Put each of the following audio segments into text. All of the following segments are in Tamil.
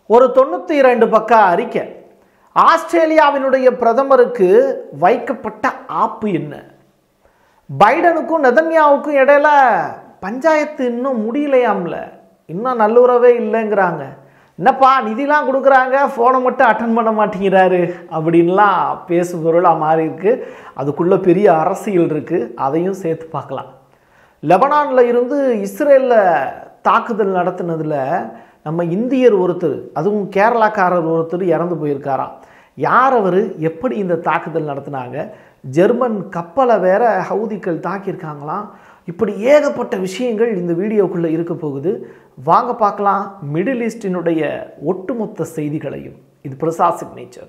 ஒரு 92 பக்க அறிக்கை. ஆஸ்திரேலியாவினுடைய பிரதமருக்கு வைக்கப்பட்ட ஆப்பு என்ன? பைடனுக்கும் நெதன்யாவுக்கும் இடையில பஞ்சாயத்து இன்னும் முடியலையாம்ல, இன்னும் நல்லுறவே இல்லைங்கிறாங்க. என்னப்பா நிதிலாம் கொடுக்குறாங்க, ஃபோனை மட்டும் அட்டன் பண்ண மாட்டேங்கிறாரு அப்படின்லாம் பேசும் பொருளாக மாறி இருக்கு. அதுக்குள்ளே பெரிய அரசியல் இருக்குது, அதையும் சேர்த்து பார்க்கலாம். லெபனானில் இருந்து இஸ்ரேலில் தாக்குதல் நடத்தினதில் நம்ம இந்தியர் ஒருத்தர், அதுவும் கேரளாக்காரர் ஒருத்தர் இறந்து போயிருக்காராம். யார் அவர், எப்படி இந்த தாக்குதல் நடத்தினாங்க, ஜெர்மன் கப்பலை வேற ஹவுதிகள் தாக்கியிருக்காங்களாம். இப்படி ஏகப்பட்ட விஷயங்கள் இந்த வீடியோக்குள்ளே இருக்க போகுது. வாங்க பார்க்கலாம் மிடில் ஈஸ்டினுடைய ஒட்டுமொத்த செய்திகளையும். இது பிரசாத் சிக்னேச்சர்.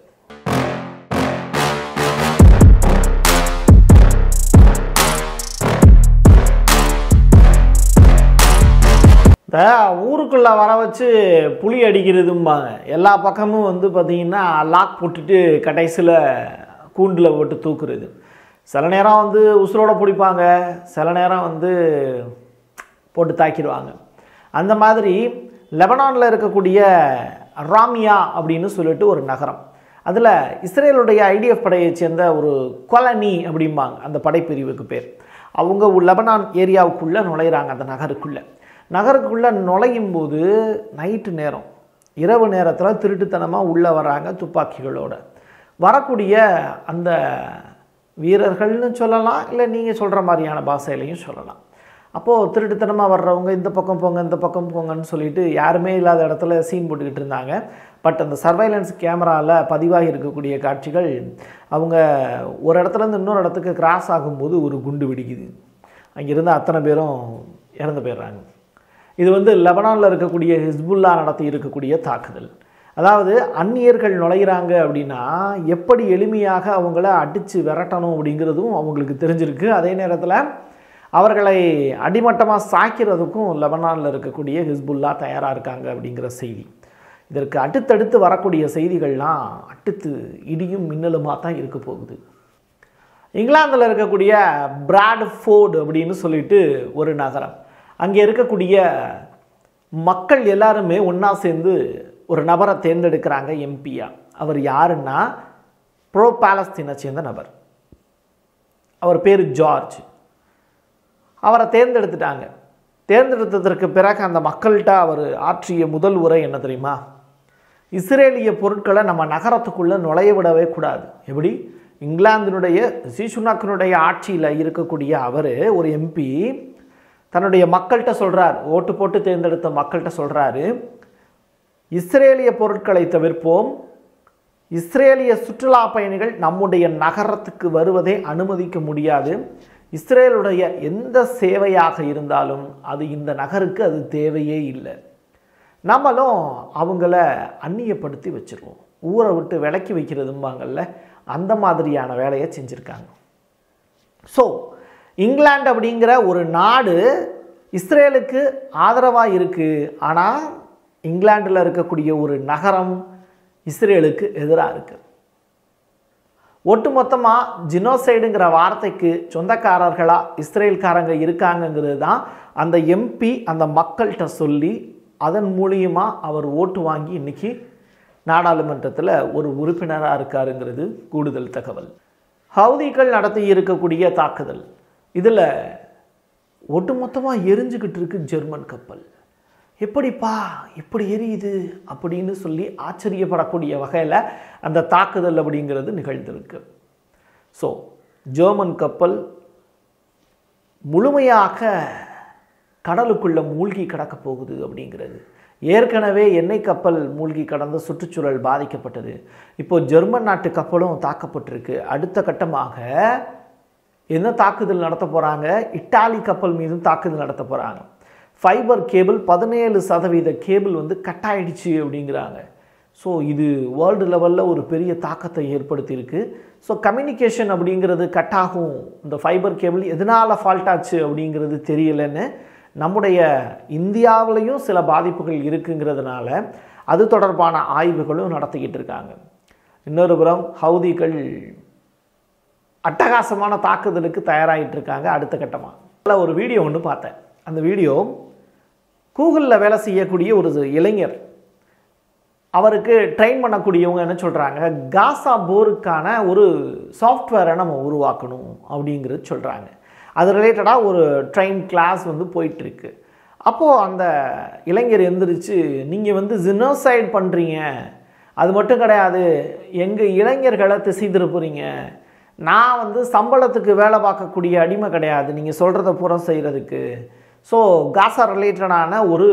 ஊருக்குள்ளே வர வச்சு புளி அடிக்கிறதும்பாங்க. எல்லா பக்கமும் பார்த்திங்கன்னா லாக் போட்டுட்டு கடைசியில் கூண்டில் போட்டு தூக்குறது. சில நேரம் உசுரோட பிடிப்பாங்க, சில நேரம் போட்டு தாக்கிடுவாங்க. அந்த மாதிரி லெபனானில் இருக்கக்கூடிய ராமியா அப்படின்னு சொல்லிட்டு ஒரு நகரம், அதில் இஸ்ரேலுடைய ஐடிஎஃப் படையை சேர்ந்த ஒரு கொலனி அப்படிம்பாங்க அந்த படைப்பிரிவுக்கு பேர். அவங்க லெபனான் ஏரியாவுக்குள்ளே நுழையிறாங்க. அந்த நகருக்குள்ளே நுழையும் போது நைட்டு நேரம், இரவு நேரத்தில் திருட்டுத்தனமாக உள்ளே வராங்க துப்பாக்கிகளோட. வரக்கூடிய அந்த வீரர்கள்னு சொல்லலாம், இல்லை நீங்கள் சொல்கிற மாதிரியான பாஷையிலையும் சொல்லலாம். அப்போது திருட்டுத்தனமாக வர்றவங்க இந்த பக்கம் போங்க இந்த பக்கம் போங்கன்னு சொல்லிட்டு யாருமே இல்லாத இடத்துல சீன் போட்டுக்கிட்டு இருந்தாங்க. பட் அந்த சர்வைலன்ஸ் கேமராவில் பதிவாகி இருக்கக்கூடிய காட்சிகள், அவங்க ஒரு இடத்துலேருந்து இன்னொரு இடத்துக்கு கிராஸ் ஆகும்போது ஒரு குண்டு வெடிக்குது. அங்கிருந்து அத்தனை பேரும் இறந்து போயிடுறாங்க. இது லெபனானில் இருக்கக்கூடிய ஹிஸ்புல்லா நடத்தி இருக்கக்கூடிய தாக்குதல். அதாவது அந்நியர்கள் நுழைகிறாங்க அப்படின்னா எப்படி எளிமையாக அவங்கள அடித்து விரட்டணும் அப்படிங்கிறதும் அவங்களுக்கு தெரிஞ்சிருக்கு. அதே நேரத்தில் அவர்களை அடிமட்டமாக சாய்க்கிறதுக்கும் லெபனானில் இருக்கக்கூடிய ஹிஸ்புல்லா தயாராக இருக்காங்க அப்படிங்கிற செய்தி. இதற்கு அடுத்தடுத்து வரக்கூடிய செய்திகள்லாம் அடுத்து இடியும் மின்னலுமாக தான் இருக்க போகுது. இங்கிலாந்தில் இருக்கக்கூடிய பிராட்ஃபோர்டு அப்படின்னு சொல்லிட்டு ஒரு நகரம், அங்கே இருக்கக்கூடிய மக்கள் எல்லாருமே ஒன்றா சேர்ந்து ஒரு நபரை தேர்ந்தெடுக்கிறாங்க எம்பியா. அவர் யாருன்னா ப்ரோ பாலஸ்தீனை சேர்ந்த நபர். அவர் பேர் ஜார்ஜ். அவரை தேர்ந்தெடுத்துட்டாங்க. தேர்ந்தெடுத்ததற்கு பிறகு அந்த மக்கள்கிட்ட அவர் ஆற்றிய முதல் உரை என்ன தெரியுமா? இஸ்ரேலிய பொருட்களை நம்ம நகரத்துக்குள்ளே நுழைய விடவே கூடாது. எப்படி? இங்கிலாந்தினுடைய சீசுனாக்கினுடைய ஆட்சியில் இருக்கக்கூடிய அவர் ஒரு எம்பி தன்னுடைய மக்கள்கிட்ட சொல்கிறார், ஓட்டு போட்டு தேர்ந்தெடுத்த மக்கள்கிட்ட சொல்கிறாரு, இஸ்ரேலிய பொருட்களை தவிர்ப்போம், இஸ்ரேலிய சுற்றுலா பயணிகள் நம்முடைய நகரத்துக்கு வருவதை அனுமதிக்க முடியாது, இஸ்ரேலுடைய எந்த சேவையாக இருந்தாலும் அது இந்த நகருக்கு அது தேவையே இல்லை, நம்மளும் அவங்கள அந்நியப்படுத்தி வச்சுருவோம், ஊரை விட்டு விலக்கி வைக்கிறதும்பாங்கல்ல, அந்த மாதிரியான வேலையை செஞ்சுருக்காங்க. ஸோ இங்கிலாந்து அப்படிங்கிற ஒரு நாடு இஸ்ரேலுக்கு ஆதரவாக இருக்குது. ஆனால் இங்கிலாண்டில் இருக்கக்கூடிய ஒரு நகரம் இஸ்ரேலுக்கு எதிராக இருக்குது. ஒட்டுமொத்தமாக ஜினோசைடுங்கிற வார்த்தைக்கு சொந்தக்காரர்களாக இஸ்ரேல்காரங்க இருக்காங்கங்கிறது தான் அந்த எம்பி அந்த மக்கள்கிட்ட சொல்லி அதன் மூலியமாக அவர் ஓட்டு வாங்கி இன்றைக்கி நாடாளுமன்றத்தில் ஒரு உறுப்பினராக இருக்காருங்கிறது கூடுதல் தகவல். ஹவுதிகள் நடத்தி இருக்கக்கூடிய தாக்குதல், இதில் ஒட்டுமொத்தமாக எரிஞ்சுக்கிட்டு இருக்கு ஜெர்மன் கப்பல். எப்படிப்பா எப்படி எரியுது அப்படின்னு சொல்லி ஆச்சரியப்படக்கூடிய வகையில் அந்த தாக்குதல் அப்படிங்கிறது நிகழ்ந்திருக்கு. ஸோ ஜெர்மன் கப்பல் முழுமையாக கடலுக்குள்ளே மூழ்கி கிடக்க போகுது அப்படிங்கிறது. ஏற்கனவே எண்ணெய் கப்பல் மூழ்கி கடந்த சுற்றுச்சூழல் பாதிக்கப்பட்டது. இப்போது ஜெர்மன் நாட்டு கப்பலும் தாக்கப்பட்டிருக்கு. அடுத்த கட்டமாக என்ன தாக்குதல் நடத்த போகிறாங்க? இட்டாலி கப்பல் மீதும் தாக்குதல் நடத்த போகிறாங்க. ஃபைபர் கேபிள் 17% கேபிள் கட் ஆகிடுச்சு அப்படிங்கிறாங்க. ஸோ இது வேர்ல்டு லெவலில் ஒரு பெரிய தாக்கத்தை ஏற்படுத்தியிருக்கு. ஸோ கம்யூனிகேஷன் அப்படிங்கிறது கட் ஆகும், இந்த ஃபைபர் கேபிள் எதனால் ஃபால்ட் ஆச்சு அப்படிங்கிறது தெரியலைன்னு நம்முடைய இந்தியாவிலையும் சில பாதிப்புகள் இருக்குங்கிறதுனால அது தொடர்பான ஆய்வுகளும் நடத்திக்கிட்டு இருக்காங்க. இன்னொரு புறம் ஹவுதிகள் அட்டகாசமான தாக்குதலுக்கு தயாராகிட்டு இருக்காங்க. அடுத்த கட்டமாக ஒரு வீடியோ ஒன்று பார்த்தேன். அந்த வீடியோ கூகுளில் வேலை செய்யக்கூடிய ஒரு இளைஞர், அவருக்கு ட்ரெயின் பண்ணக்கூடியவங்க என்ன சொல்கிறாங்க, காசா போருக்கான ஒரு சாஃப்ட்வேரை நம்ம உருவாக்கணும் அப்படிங்கிறது சொல்கிறாங்க. அது ரிலேட்டடாக ஒரு ட்ரெயின் கிளாஸ் வந்து போயிட்டுருக்கு. அப்போது அந்த இளைஞர் எந்திரிச்சு, நீங்கள் வந்து ஜினோசைட் பண்ணுறீங்க, அது மட்டும் கிடையாது, எங்கள் இளைஞர்களை திசை திருப்புறீங்க, நான் வந்து சம்பளத்துக்கு வேலை பார்க்கக்கூடிய அடிமை கிடையாது, நீங்கள் சொல்கிறத பூரா செய்கிறதுக்கு. ஸோ காசா ரிலேட்டடான ஒரு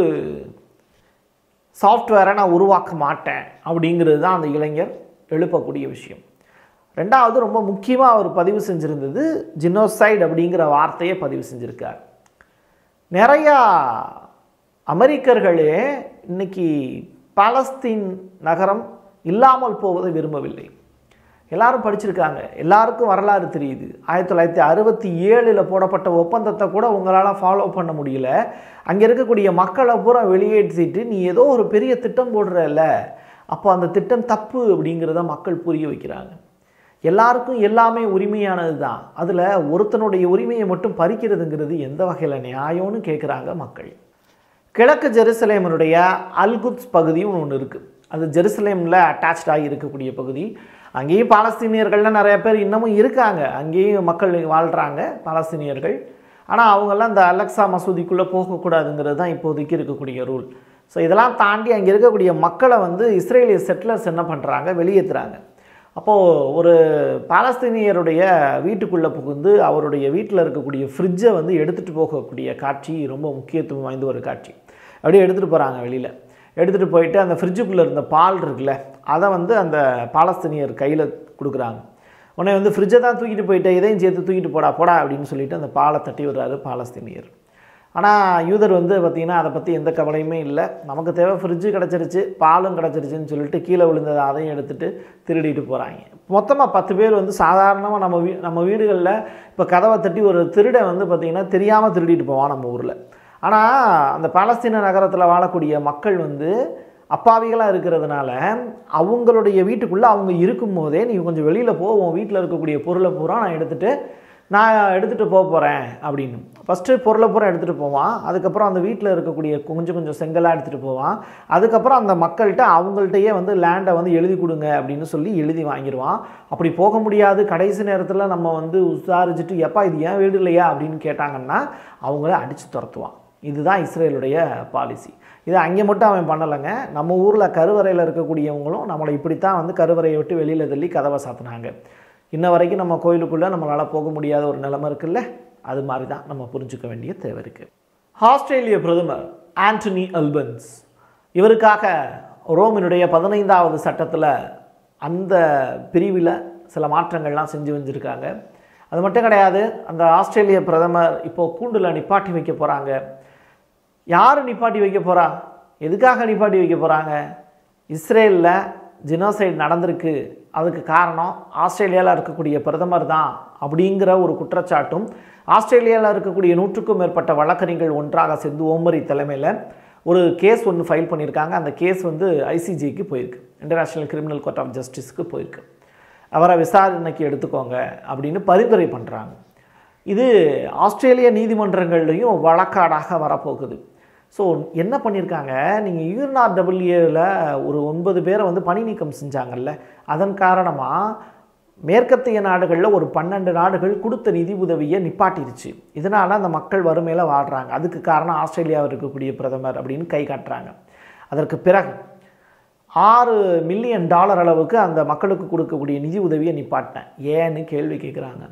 சாஃப்ட்வேரை நான் உருவாக்க மாட்டேன் அப்படிங்கிறது தான் அந்த இளைஞர் எழுப்பக்கூடிய விஷயம். ரெண்டாவது, ரொம்ப முக்கியமாக அவர் பதிவு செஞ்சுருந்தது ஜினோசைடு அப்படிங்கிற வார்த்தையை பதிவு செஞ்சுருக்கார். நிறையா அமெரிக்கர்களே இன்னைக்கு பாலஸ்தீன் நகரம் இல்லாமல் போவதை விரும்பவில்லை. எல்லாரும் படிச்சிருக்காங்க, எல்லாருக்கும் வரலாறு தெரியுது. 1967 போடப்பட்ட ஒப்பந்தத்தை கூட உங்களால் ஃபாலோ பண்ண முடியல. அங்கே இருக்கக்கூடிய மக்களை பூரா வெளியேற்றிட்டு நீ ஏதோ ஒரு பெரிய திட்டம் போடுறல்ல, அப்போ அந்த திட்டம் தப்பு அப்படிங்கிறத மக்கள் புரிய வைக்கிறாங்க. எல்லாருக்கும் எல்லாமே உரிமையானது தான், அதில் ஒருத்தனுடைய உரிமையை மட்டும் பறிக்கிறதுங்கிறது எந்த வகையில் நியாயம்னு கேட்குறாங்க மக்கள். கிழக்கு ஜெருசலேமினுடைய அல்குத்ஸ் பகுதியும் ஒன்று இருக்குது. அது ஜெருசலேமில் அட்டாச்சாகி இருக்கக்கூடிய பகுதி. அங்கேயும் பாலஸ்தீனியர்கள்லாம் நிறைய பேர் இன்னமும் இருக்காங்க, அங்கேயும் மக்கள் வாழ்கிறாங்க பாலஸ்தீனியர்கள். ஆனால் அவங்கெல்லாம் இந்த அலெக்சா மசூதிக்குள்ளே போகக்கூடாதுங்கிறது தான் இப்போதைக்கு இருக்கக்கூடிய ரூல். ஸோ இதெல்லாம் தாண்டி அங்கே இருக்கக்கூடிய மக்களை வந்து இஸ்ரேலிய செட்டிலர்ஸ் என்ன பண்ணுறாங்க, வெளியேற்றுறாங்க. அப்போது ஒரு பாலஸ்தீனியருடைய வீட்டுக்குள்ளே புகுந்து அவருடைய வீட்டில் இருக்கக்கூடிய ஃப்ரிட்ஜை வந்து எடுத்துகிட்டு போகக்கூடிய காட்சி ரொம்ப முக்கியத்துவம் வாய்ந்த ஒரு காட்சி. அப்படியே எடுத்துகிட்டு போகிறாங்க வெளியில். எடுத்துகிட்டு போயிட்டு அந்த ஃப்ரிட்ஜுக்குள்ளே இருந்த பால் இருக்குல்ல, அதை வந்து அந்த பாலஸ்தீனியர் கையில் கொடுக்குறாங்க. உடனே வந்து ஃப்ரிட்ஜை தான் தூக்கிட்டு போயிட்டு இதையும் சேர்த்து தூக்கிட்டு போடா அப்படின்னு சொல்லிட்டு அந்த பாலை தட்டி விடுறாரு பாலஸ்தீனியர். ஆனால் யூதர் வந்து பார்த்திங்கன்னா அதை பற்றி எந்த கவலையுமே இல்லை, நமக்கு தேவை ஃப்ரிட்ஜு கிடச்சிருச்சு, பாலும் கிடச்சிருச்சுன்னு சொல்லிட்டு கீழே விழுந்ததை அதையும் எடுத்துகிட்டு திருடிட்டு போகிறாங்க. மொத்தமாக 10 பேர் வந்து சாதாரணமாக நம்ம வீடுகளில் இப்போ கதவை தட்டி ஒரு திருடை வந்து பார்த்திங்கன்னா தெரியாமல் திருடிட்டு போவான் நம்ம ஊரில். ஆனால் அந்த பாலஸ்தீன நகரத்தில் வாழக்கூடிய மக்கள் வந்து அப்பாவிகளாக இருக்கிறதுனால அவங்களுடைய வீட்டுக்குள்ளே அவங்க இருக்கும்போதே நீ கொஞ்சம் வெளியில் போ, உன் வீட்டில் இருக்கக்கூடிய பொருளை பூரா நான் எடுத்துகிட்டு போக போகிறேன் அப்படின்னு ஃபஸ்ட்டு பொருளை பூரா எடுத்துகிட்டு போவான். அதுக்கப்புறம் அந்த வீட்டில் இருக்கக்கூடிய கொஞ்சம் செங்கலாக எடுத்துகிட்டு போவான். அதுக்கப்புறம் அந்த மக்கள்கிட்ட அவங்கள்ட்டையே வந்து லேண்டை வந்து எழுதி கொடுங்க அப்படின்னு சொல்லி எழுதி வாங்கிடுவான். அப்படி போக முடியாது, கடைசி நேரத்தில் நம்ம வந்து விசாரிச்சுட்டு எப்பா இது ஏன் வீடு இல்லையா அப்படின்னு கேட்டாங்கன்னா அவங்கள அடித்து துரத்துவான். இதுதான் இஸ்ரேலுடைய பாலிசி. இது அங்கே மட்டும் அவன் பண்ணலைங்க, நம்ம ஊரில் கருவறையில் இருக்கக்கூடியவங்களும் நம்மளை இப்படித்தான் வந்து கருவறையை விட்டு வெளியில் தள்ளி கதவை சாத்தினாங்க. இன்ன வரைக்கும் நம்ம கோயிலுக்குள்ளே நம்மளால் போக முடியாத ஒரு நிலைமை இருக்குல்ல, அது மாதிரி தான் நம்ம புரிஞ்சுக்க வேண்டிய தேவை இருக்குது. ஆஸ்திரேலிய பிரதமர் ஆண்டனி அல்பன்ஸ், இவருக்காக ரோமினுடைய 15வது சட்டத்தில் அந்த பிரிவில் சில மாற்றங்கள்லாம் செஞ்சு வச்சுருக்காங்க. அது மட்டும் கிடையாது, அந்த ஆஸ்திரேலிய பிரதமர் இப்போது கூண்டில் நிப்பாட்டி வைக்க போகிறாங்க. யார் நிப்பாட்டி வைக்க போகிறா, எதுக்காக நிப்பாட்டி வைக்க போகிறாங்க? இஸ்ரேலில் ஜினோசைடு நடந்திருக்கு, அதுக்கு காரணம் ஆஸ்திரேலியாவில் இருக்கக்கூடிய பிரதமர் தான் அப்படிங்கிற ஒரு குற்றச்சாட்டும் ஆஸ்திரேலியாவில் இருக்கக்கூடிய 100க்கும் மேற்பட்ட வழக்கறிஞர்கள் ஒன்றாக சேர்ந்து ஓமரி தலைமையில் ஒரு கேஸ் ஒன்று ஃபைல் பண்ணியிருக்காங்க. அந்த கேஸ் வந்து ஐசிஜேக்கு போயிருக்கு, இன்டர்நேஷ்னல் கிரிமினல் கோர்ட் ஆஃப் ஜஸ்டிஸுக்கு போயிருக்கு. அவரை விசாரணைக்கு எடுத்துக்கோங்க அப்படின்னு பரிந்துரை பண்ணுறாங்க. இது ஆஸ்திரேலிய நீதிமன்றங்கள்லையும் வழக்காடாக வரப்போகுது. ஸோ என்ன பண்ணியிருக்காங்க, நீங்கள் UNRWAவில் ஒரு 9 பேரை வந்து பணி நீக்கம் செஞ்சாங்கல்ல, அதன் காரணமாக மேற்கத்திய நாடுகளில் ஒரு 12 நாடுகள் கொடுத்த நிதி உதவியை நிப்பாட்டிருச்சு. இதனால் அந்த மக்கள் வறுமையில் வாழ்கிறாங்க. அதுக்கு காரணம் ஆஸ்திரேலியாவில் இருக்கக்கூடிய பிரதமர் அப்படின்னு கை காட்டுறாங்க. அதற்கு பிறகு $6 மில்லியன் அளவுக்கு அந்த மக்களுக்கு கொடுக்கக்கூடிய நிதி உதவியை நிப்பாட்டினேன் ஏன்னு கேள்வி கேட்குறாங்க.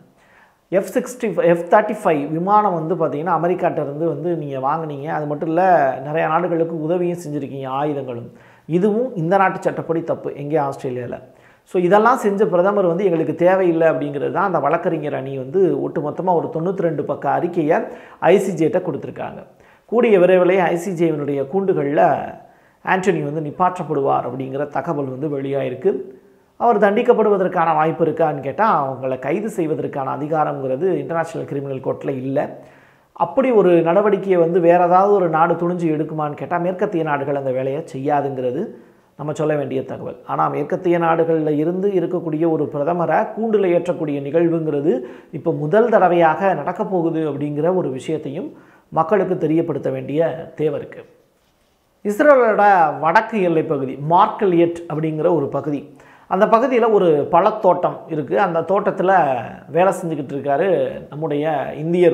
F-35 விமானம் வந்து பார்த்திங்கன்னா அமெரிக்காட்டிலேருந்து வந்து நீங்கள் வாங்கினீங்க, அது மட்டும் இல்லை நிறையா நாடுகளுக்கு உதவியும் செஞ்சுருக்கீங்க, ஆயுதங்களும். இதுவும் இந்த நாட்டு சட்டப்படி தப்பு எங்கே ஆஸ்திரேலியாவில். ஸோ இதெல்லாம் செஞ்ச பிரதமர் வந்து எங்களுக்கு தேவையில்லை அப்படிங்கிறது தான் அந்த வழக்கறிஞர் அணி வந்து ஒட்டுமொத்தமாக ஒரு 92 பக்க அறிக்கையை ஐசிஜேட்ட கொடுத்துருக்காங்க. கூடிய விரைவிலேயே ஐசிஜேவினுடைய கூண்டுகளில் ஆண்டனி வந்து நிப்பாற்றப்படுவார் அப்படிங்கிற தகவல் வந்து வெளியாயிருக்கு. அவர் தண்டிக்கப்படுவதற்கான வாய்ப்பு இருக்கான்னு கேட்டால் அவங்கள கைது செய்வதற்கான அதிகாரங்கிறது இன்டர்நேஷ்னல் கிரிமினல் கோர்ட்டில் இல்லை. அப்படி ஒரு நடவடிக்கையை வந்து வேறு ஏதாவது ஒரு நாடு துணிஞ்சு எடுக்குமான்னு கேட்டால் மேற்கத்திய நாடுகள் அந்த வேலையை செய்யாதுங்கிறது நம்ம சொல்ல வேண்டிய தகவல். ஆனால் மேற்கத்திய நாடுகளில் இருந்து இருக்கக்கூடிய ஒரு பிரதமரை கூண்டில் ஏற்றக்கூடிய நிகழ்வுங்கிறது இப்போ முதல் தடவையாக நடக்கப் போகுது அப்படிங்கிற ஒரு விஷயத்தையும் மக்களுக்கு தெரியப்படுத்த வேண்டிய தேவை இருக்குது. இஸ்ரேலோட வடக்கு எல்லை பகுதி மார்க்கலியட் அப்படிங்கிற ஒரு பகுதி. அந்த பகுதியில் ஒரு பழத்தோட்டம் இருக்குது. அந்த தோட்டத்தில் வேலை செஞ்சுக்கிட்டு இருக்காரு நம்முடைய இந்தியர்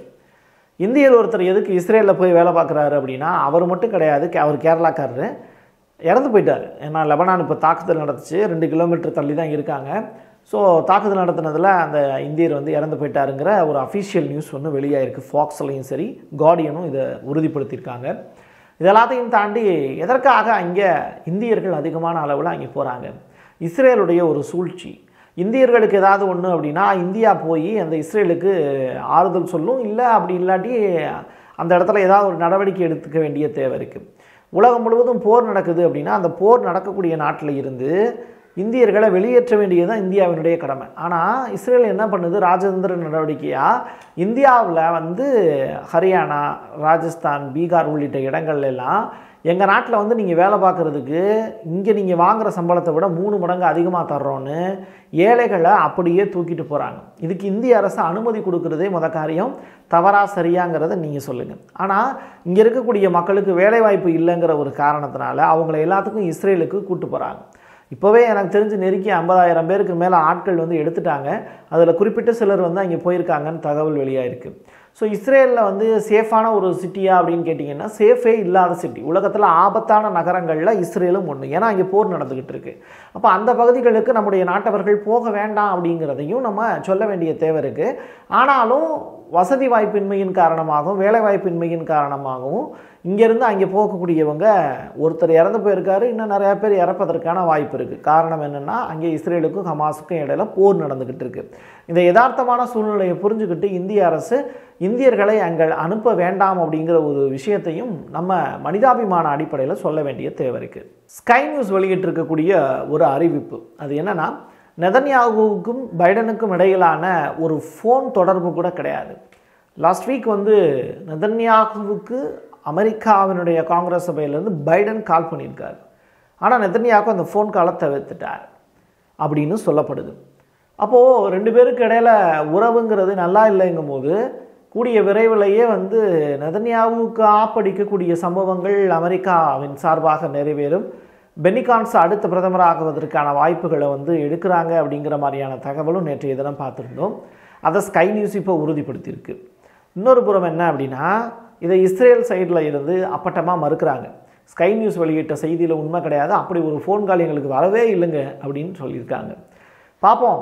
ஒருத்தர். எதுக்கு இஸ்ரேலில் போய் வேலை பார்க்குறாரு அப்படின்னா, அவர் மட்டும் கிடையாது, அவர் கேரளாக்காரரு, இறந்து போயிட்டார். ஏன்னா லெபனான் இப்போ தாக்குதல் நடந்துச்சு, 2 கிலோமீட்டர் தள்ளி தான் இருக்காங்க. ஸோ தாக்குதல் நடத்தினதில் அந்த இந்தியர் இறந்து போயிட்டாருங்கிற ஒரு அஃபிஷியல் நியூஸ் வெளியாகிருக்கு. ஃபாக்ஸ்லையும் சரி கார்டியனும் இதை உறுதிப்படுத்தியிருக்காங்க. இதெல்லாத்தையும் தாண்டி எதற்காக அங்கே இந்தியர்கள் அதிகமான அளவில் அங்கே போகிறாங்க? இஸ்ரேலுடைய ஒரு சூழ்ச்சி. இந்தியர்களுக்கு ஏதாவது ஒன்று அப்படின்னா இந்தியா போய் அந்த இஸ்ரேலுக்கு ஆறுதல் சொல்லும், இல்லை அப்படி இல்லாட்டி அந்த இடத்துல ஏதாவது ஒரு நடவடிக்கை எடுத்துக்க வேண்டிய தேவை இருக்குது. உலகம் முழுவதும் போர் நடக்குது அப்படின்னா அந்த போர் நடக்கக்கூடிய நாட்டில் இருந்து இந்தியர்களை வெளியேற்ற வேண்டியது தான் இந்தியாவினுடைய கடமை. ஆனால் இஸ்ரேல் என்ன பண்ணுது? ராஜதந்திர நடவடிக்கையாக இந்தியாவில் ஹரியானா, ராஜஸ்தான், பீகார் உள்ளிட்ட இடங்கள்லாம் எங்கள் நாட்டில் நீங்கள் வேலை பார்க்குறதுக்கு இங்கே நீங்கள் வாங்குகிற சம்பளத்தை விட 3 மடங்கு அதிகமாக தர்றோன்னு ஏழைகளை அப்படியே தூக்கிட்டு போகிறாங்க. இதுக்கு இந்திய அரசு அனுமதி கொடுக்குறதே காரியம். தவறா சரியாங்கிறத நீங்கள் சொல்லுங்கள். ஆனால் இங்கே இருக்கக்கூடிய மக்களுக்கு வேலைவாய்ப்பு இல்லைங்கிற ஒரு காரணத்தினால அவங்கள எல்லாத்துக்கும் இஸ்ரேலுக்கு கூட்டு போகிறாங்க. இப்போவே எனக்கு தெரிஞ்சு நெருக்கி 50,000 பேருக்கு மேலே ஆட்கள் எடுத்துட்டாங்க. அதில் குறிப்பிட்ட சிலர் அங்கே போயிருக்காங்கன்னு தகவல் வெளியாகிருக்கு. ஸோ இஸ்ரேலில் சேஃபான ஒரு சிட்டியா அப்படின்னு கேட்டிங்கன்னா சேஃபே இல்லாத சிட்டி. உலகத்தில் ஆபத்தான நகரங்களில் இஸ்ரேலும் ஒன்று. ஏன்னா அங்கே போர் நடந்துக்கிட்டு இருக்குது. அப்போ அந்த பகுதிகளுக்கு நம்முடைய நாட்டவர்கள் போக வேண்டாம் அப்படிங்கிறதையும் நம்ம சொல்ல வேண்டிய தேவை இருக்குது. ஆனாலும் வசதி வாய்ப்பின்மையின் காரணமாகவும் வேலை வாய்ப்பின்மையின் காரணமாகவும் இங்கேருந்து அங்கே போகக்கூடியவங்க ஒருத்தர் இறந்து போயிருக்காரு, இன்னும் நிறையா பேர் இறப்பதற்கான வாய்ப்பு இருக்குது. காரணம் என்னென்னா அங்கே இஸ்ரேலுக்கும் ஹமாஸுக்கும் இடையில போர் நடந்துக்கிட்டு இருக்குது. இந்த யதார்த்தமான சூழ்நிலையை புரிஞ்சுக்கிட்டு இந்திய அரசு இந்தியர்களை அங்கே அனுப்ப வேண்டாம் அப்படிங்கிற ஒரு விஷயத்தையும் நம்ம மனிதாபிமான அடிப்படையில் சொல்ல வேண்டிய தேவை இருக்குது. ஸ்கை நியூஸ் வெளியிட்டிருக்கக்கூடிய ஒரு அறிவிப்பு அது என்னென்னா, நெதன்யாகுவுக்கும் பைடனுக்கும் இடையிலான ஒரு ஃபோன் தொடர்பு கூட கிடையாது. லாஸ்ட் வீக் நெதன்யாகுவுக்கு அமெரிக்காவினுடைய காங்கிரஸ் சபையிலேருந்து பைடன் கால் பண்ணியிருக்காரு. ஆனால் நெதன்யாகு அந்த ஃபோன் காலை தவிர்த்துட்டார் அப்படின்னு சொல்லப்படுது. அப்போது 2 பேருக்கு இடையில உறவுங்கிறது நல்லா இல்லைங்கும் போது கூடிய விரைவிலேயே நெதன்யாகுவுக்கு ஆப்படிக்கக்கூடிய சம்பவங்கள் அமெரிக்காவின் சார்பாக நிறைவேறும். பென்னி கான்ஸ் அடுத்த பிரதமராகுவதற்கான வாய்ப்புகளை எடுக்கிறாங்க அப்படிங்கிற மாதிரியான தகவலும் நேற்றைய தினம் பார்த்துருந்தோம். அதை ஸ்கை நியூஸ் இப்போ உறுதிப்படுத்தியிருக்கு. இன்னொரு புறம் என்ன அப்படின்னா, இதை இஸ்ரேல் சைடில் இருந்து அப்பட்டமாக மறுக்கிறாங்க. ஸ்கை நியூஸ் வெளியிட்ட செய்தியில் உண்மை கிடையாது, அப்படி ஒரு ஃபோன் கால் எங்களுக்கு வரவே இல்லைங்க அப்படின்னு சொல்லியிருக்காங்க. பார்ப்போம்.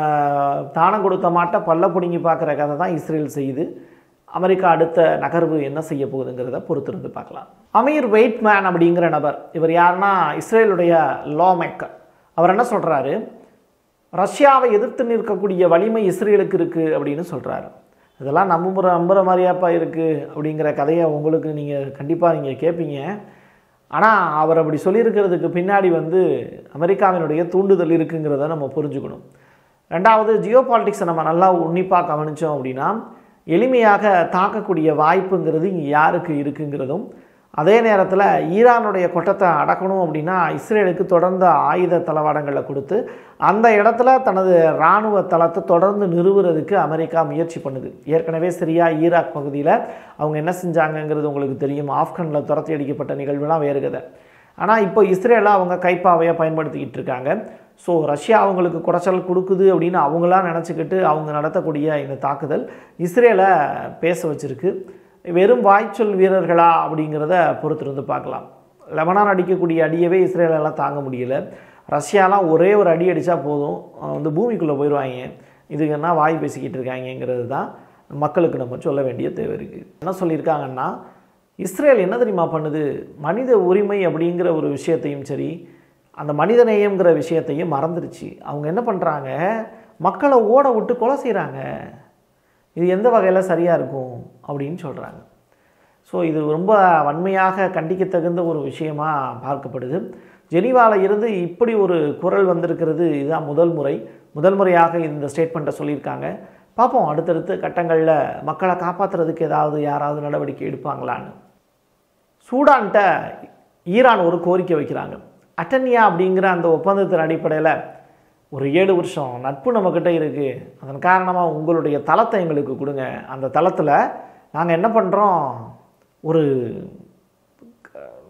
தானம் கொடுத்த மாட்டை பல்ல பிடுங்கி பார்க்குற கதை தான் இஸ்ரேல் செய்யுது. அமெரிக்கா அடுத்த நகர்வு என்ன செய்ய போகுதுங்கிறத பொறுத்திருந்து பார்க்கலாம். அமீர் வெயிட்மேன் அப்படிங்கிற நபர், இவர் யாருன்னா இஸ்ரேலுடைய லா மேக்கர். அவர் என்ன சொல்கிறாரு? ரஷ்யாவை எதிர்த்து நிற்கக்கூடிய வலிமை இஸ்ரேலுக்கு இருக்குது அப்படின்னு சொல்கிறாரு. இதெல்லாம் நம்புகிற மாதிரியாப்பா இருக்குது அப்படிங்கிற கதையை உங்களுக்கு கண்டிப்பாக நீங்கள் கேட்பீங்க. ஆனால் அவர் அப்படி சொல்லியிருக்கிறதுக்கு பின்னாடி அமெரிக்காவினுடைய தூண்டுதல் இருக்குங்கிறத நம்ம புரிஞ்சுக்கணும். ரெண்டாவது, ஜியோ பாலிட்டிக்ஸை நம்ம நல்லா உன்னிப்பாக கவனித்தோம் அப்படின்னா எளிமையாக தாக்கக்கூடிய வாய்ப்புங்கிறது இங்கே யாருக்கு இருக்குங்கிறதும், அதே நேரத்தில் ஈரானுடைய கொட்டத்தை அடக்கணும் அப்படின்னா இஸ்ரேலுக்கு தொடர்ந்து ஆயுத தளவாடங்களை கொடுத்து அந்த இடத்துல தனது இராணுவ தளத்தை தொடர்ந்து நிறுவுறதுக்கு அமெரிக்கா முயற்சி பண்ணுது. ஏற்கனவே சிரியா, ஈராக் பகுதியில் அவங்க என்ன செஞ்சாங்கங்கிறது உங்களுக்கு தெரியும். ஆப்கானில் துரத்தி அடிக்கப்பட்ட நிகழ்வுலாம் வேறு கதை. ஆனால் இப்போ இஸ்ரேலை அவங்க கைப்பாவையாக பயன்படுத்திக்கிட்டு இருக்காங்க. ஸோ ரஷ்யா அவங்களுக்கு குடைச்சல் கொடுக்குது அப்படின்னு அவங்களாம் நினச்சிக்கிட்டு அவங்க நடத்தக்கூடிய இந்த தாக்குதல் இஸ்ரேலை பேச வச்சுருக்கு. வெறும் வாய்ச்சொல் வீரர்களா அப்படிங்கிறத பொறுத்திருந்து பார்க்கலாம். லெபனான் அடிக்கக்கூடிய அடியவே இஸ்ரேலெல்லாம் தாங்க முடியல. ரஷ்யாலாம் ஒரே ஒரு அடி அடித்தா போதும் பூமிக்குள்ளே போயிடுவாங்க. இதுக்கு என்ன வாய் பேசிக்கிட்டு இருக்காங்கிறது தான் மக்களுக்கு நம்ம சொல்ல வேண்டிய தேவை இருக்குது. என்ன சொல்லியிருக்காங்கன்னா, இஸ்ரேல் என்ன தெரியுமா பண்ணுது? மனித உரிமை அப்படிங்கிற ஒரு விஷயத்தையும் சரி, அந்த மனிதநேயங்கிற விஷயத்தையும் மறந்துருச்சு. அவங்க என்ன பண்ணுறாங்க? மக்களை ஓட விட்டு கொலை செய்கிறாங்க. இது எந்த வகையில் சரியாக இருக்கும் அப்படின்னு சொல்கிறாங்க. ஸோ இது ரொம்ப வன்மையாக கண்டிக்கத்தகுந்த ஒரு விஷயமாக பார்க்கப்படுது. ஜெனீவாவில் இருந்து இப்படி ஒரு குரல் வந்திருக்கிறது இதுதான் முதல் முறையாக இந்த ஸ்டேட்மெண்ட்டை சொல்லியிருக்காங்க. பார்ப்போம் அடுத்தடுத்த கட்டங்களில் மக்களை காப்பாற்றுறதுக்கு யாராவது நடவடிக்கை எடுப்பாங்களான்னு. சூடான்கிட்ட ஈரான் ஒரு கோரிக்கை வைக்கிறாங்க. அட்டன்யா அப்படிங்கிற அந்த ஒப்பந்தத்தின் அடிப்படையில் ஒரு 7 வருஷம் நட்பு நம்மக்கிட்ட இருக்குது, அதன் காரணமாக உங்களுடைய தளத்தை எங்களுக்கு கொடுங்க. அந்த தளத்தில் நாங்கள் என்ன பண்ணுறோம், ஒரு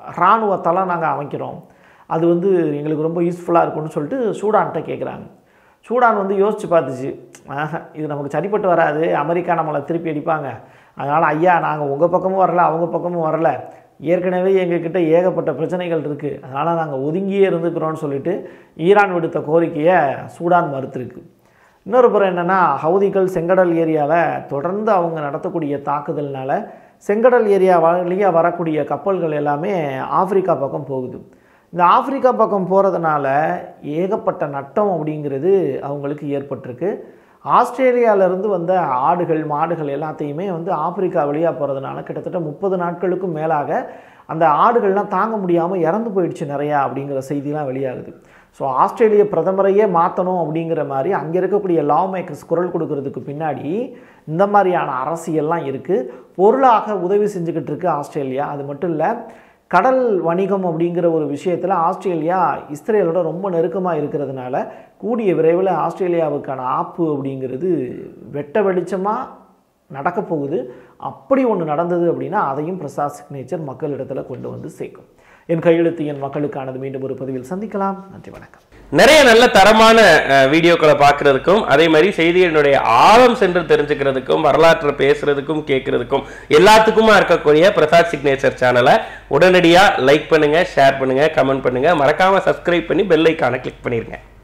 இராணுவத்தெல்லாம் நாங்கள் அமைக்கிறோம், அது வந்து எங்களுக்கு ரொம்ப யூஸ்ஃபுல்லாக இருக்கும்னு சொல்லிட்டு சூடான்கிட்ட கேட்குறாங்க. சூடான் வந்து யோசித்து பார்த்துச்சு, இது நமக்கு சரிப்பட்டு வராது, அமெரிக்கா நம்மளை திருப்பி அடிப்பாங்க, அதனால் ஐயா நாங்கள் உங்கள் பக்கமும் வரல அவங்க பக்கமும் வரல, ஏற்கனவே எங்ககிட்ட ஏகப்பட்ட பிரச்சனைகள் இருக்குது, அதனால் நாங்கள் ஒதுங்கியே இருந்துக்கிறோன்னு சொல்லிட்டு ஈரான் விடுத்த கோரிக்கையை சூடான் மறுத்துருக்கு. இன்னொரு புறம் என்னென்னா, ஹவுதிகள் செங்கடல் ஏரியாவில் தொடர்ந்து அவங்க நடத்தக்கூடிய தாக்குதல்னால செங்கடல் ஏரியா வழியாக வரக்கூடிய கப்பல்கள் எல்லாமே ஆப்பிரிக்கா பக்கம் போகுது. இந்த ஆப்பிரிக்கா பக்கம் போகிறதுனால ஏகப்பட்ட நட்டம் அப்படிங்கிறது அவங்களுக்கு ஏற்பட்டிருக்கு. ஆஸ்திரேலியாவிலேருந்து வந்த ஆடுகள் மாடுகள் எல்லாத்தையுமே வந்து ஆப்பிரிக்கா வழியாக போகிறதுனால கிட்டத்தட்ட 30 நாட்களுக்கும் மேலாக அந்த ஆடுகள்லாம் தாங்க முடியாமல் இறந்து போயிடுச்சு நிறையா அப்படிங்கிற செய்திலாம் வெளியாகுது. ஸோ ஆஸ்திரேலிய பிரதமரையே மாற்றணும் அப்படிங்கிற மாதிரி அங்கே இருக்கக்கூடிய லா மேக்கர்ஸ் குரல் கொடுக்கறதுக்கு பின்னாடி இந்த மாதிரியான அரசியல்லாம் இருக்குது. பொருளாக உதவி செஞ்சுக்கிட்டு இருக்குது ஆஸ்திரேலியா. அது மட்டும் இல்லை, கடல் வணிகம் அப்படிங்கிற ஒரு விஷயத்தில் ஆஸ்திரேலியா இஸ்ரேலோட ரொம்ப நெருக்கமாக இருக்கிறதுனால கூடிய விரைவில் ஆஸ்திரேலியாவுக்கான ஆப்பு அப்படிங்கிறது வெட்ட வெளிச்சமாக நடக்க போகுது. அப்படி ஒன்று நடந்தது அப்படின்னா அதையும் பிரசாத் சிக்னேச்சர் மக்களிடத்தில் கொண்டு வந்து சேர்க்கும். என் கையெழுத்து என் மக்களுக்கானது. மீண்டும் ஒரு பதிவில் சந்திக்கலாம். நன்றி, வணக்கம். நிறைய நல்ல தரமான வீடியோக்களை பார்க்கறதுக்கும், அதே மாதிரி செய்திகளுடைய ஆழம் சென்று தெரிஞ்சுக்கிறதுக்கும், வரலாற்றை பேசுறதுக்கும் கேட்கறதுக்கும் எல்லாத்துக்குமா இருக்கக்கூடிய பிரசாத் சிக்னேச்சர் சேனலை உடனடியாக லைக் பண்ணுங்க, ஷேர் பண்ணுங்க, கமெண்ட் பண்ணுங்க, மறக்காம சப்ஸ்கிரைப் பண்ணி பெல் ஐக்கானை கிளிக் பண்ணிருங்க.